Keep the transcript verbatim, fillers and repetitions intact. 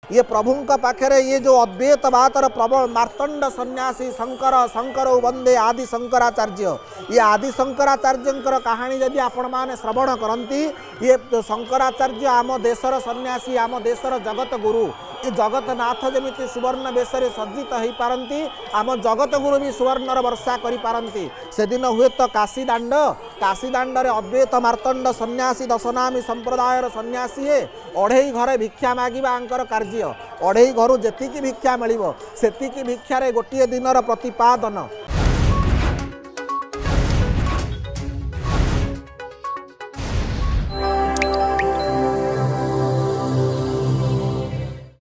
ये प्रभु पाखे ये जो अद्वैत बातर प्रबल मार्तंड सन्यासी शंकर शंकर वंदे आदि शंकराचार्य ये आदि शंकराचार्य कहानी जदि आपण मैंने श्रवण करती ये शंकराचार्य आम देशर सन्यासी आम देशर जगत गुरु ये जगतनाथ जमी सुवर्ण बेशरे सज्जित हो पारती आम जगत गुरु भी सुवर्णर वर्षा करी से दिन हुए तो काशीदांड काशीदांड अद्वैत मार्तंड सन्यासी दशनामी संप्रदायर सन्यासी है अढ़ई घरे भिक्षा मागिबा आंकर कार्य अढ़ई घर जी भिक्षा मिल से भिक्षार गोटे दिन प्रतिपादन